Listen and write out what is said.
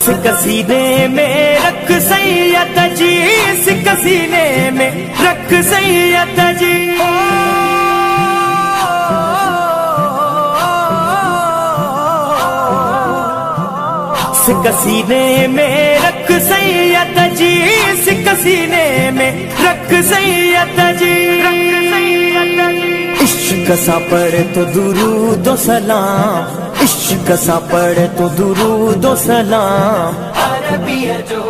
सिक सीने में रख सैयद जी, सिक सीने में रख सैयद जी। सिक सीने में रख सैयद जी, सिक सीने में रख सैयद जी। इश्क सा पढ़े तो दुरूद सलाम, इश्क सा पढ़े तो दुरूद सलाम। अरबी है जो